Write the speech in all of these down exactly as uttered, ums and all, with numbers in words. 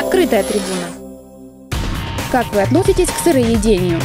Открытая трибуна. Как вы относитесь к сыроедению?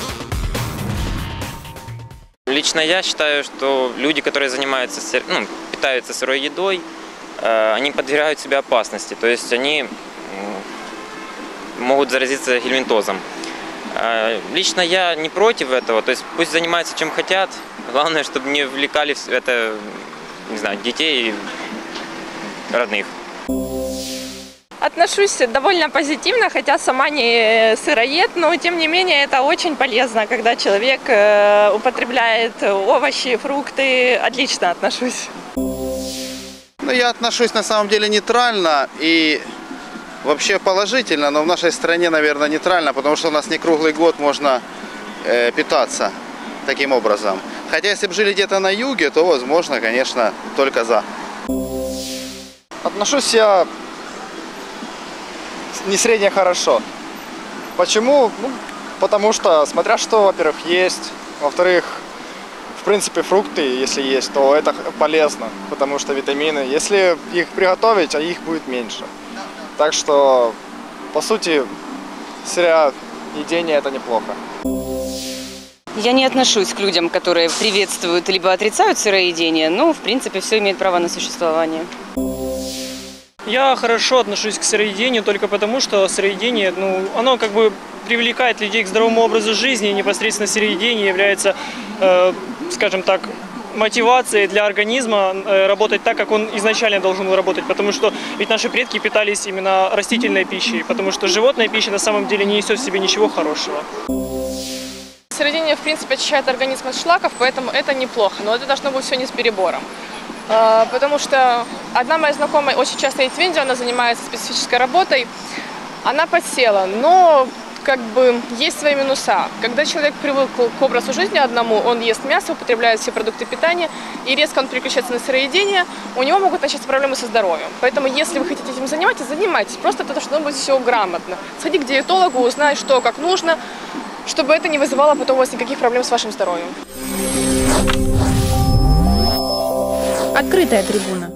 Лично я считаю, что люди, которые занимаются, ну, питаются сырой едой, они подвергают себя опасности. То есть они могут заразиться гельминтозом. Лично я не против этого. То есть пусть занимаются чем хотят. Главное, чтобы не вовлекали в это, не знаю, детей и родных. Отношусь довольно позитивно, хотя сама не сыроед, но тем не менее это очень полезно, когда человек употребляет овощи, фрукты. Отлично отношусь. Ну, я отношусь на самом деле нейтрально и вообще положительно, но в нашей стране, наверное, нейтрально, потому что у нас не круглый год можно э, питаться таким образом. Хотя если бы жили где-то на юге, то, возможно, конечно, только за. Отношусь я не средне хорошо. Почему? Ну, потому что, смотря что, во-первых, есть, во-вторых, в принципе, фрукты, если есть, то это полезно, потому что витамины, если их приготовить, а их будет меньше. Так что, по сути, сыроедение это неплохо. Я не отношусь к людям, которые приветствуют либо отрицают сыроедение, но, в принципе, все имеет право на существование. Я хорошо отношусь к сыроедению только потому, что сыроедение, ну, оно как бы привлекает людей к здоровому образу жизни, и непосредственно сыроедение является, э, скажем так, мотивацией для организма э, работать так, как он изначально должен был работать, потому что ведь наши предки питались именно растительной пищей, потому что животная пища на самом деле не несет в себе ничего хорошего. Сыроедение, в принципе, очищает организм от шлаков, поэтому это неплохо, но это должно быть все не с перебором. Потому что одна моя знакомая очень часто едет в Индию, она занимается специфической работой, она подсела, но как бы есть свои минуса. Когда человек привык к образу жизни одному, он ест мясо, употребляет все продукты питания, и резко он переключается на сыроедение, у него могут начаться проблемы со здоровьем. Поэтому если вы хотите этим заниматься, занимайтесь, просто это должно быть все грамотно. Сходи к диетологу, узнай, что, как нужно, чтобы это не вызывало потом у вас никаких проблем с вашим здоровьем. Открытая трибуна.